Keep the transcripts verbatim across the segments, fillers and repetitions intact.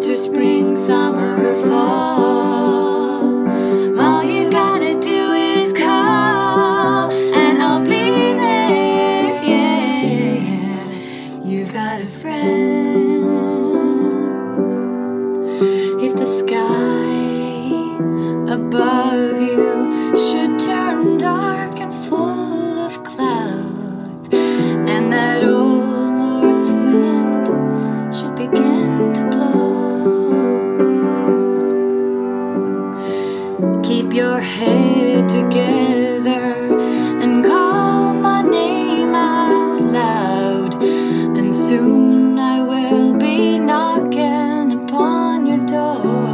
winter, spring, summer, or fall. All you gotta do is call, and I'll be there. Yeah, yeah, yeah. You've got a friend. If the sky above you should turn dark and full of clouds, and that old north wind should begin to blow, keep your head together and call my name out loud, and soon I will be knocking upon your door.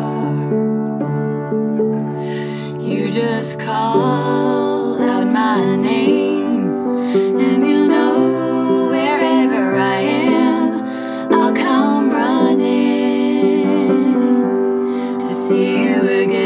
You just call out my name, and you know wherever I am, I'll come running to see you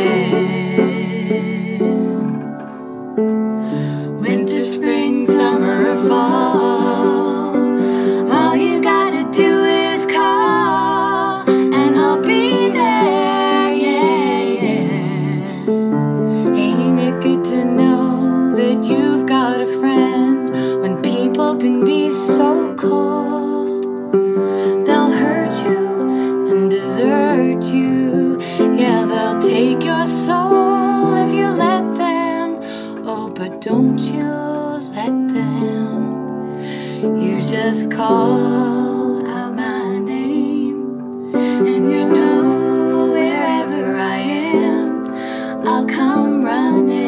again. Winter, spring, summer, or fall, all you gotta do is call, and I'll be there. Yeah, yeah. Ain't it good to know that you've got a friend when people can be so cold? They'll hurt you and desert you. Yeah, they'll take your soul if you let them. Oh, but don't you let them. You just call out my name, and you know wherever I am, I'll come running.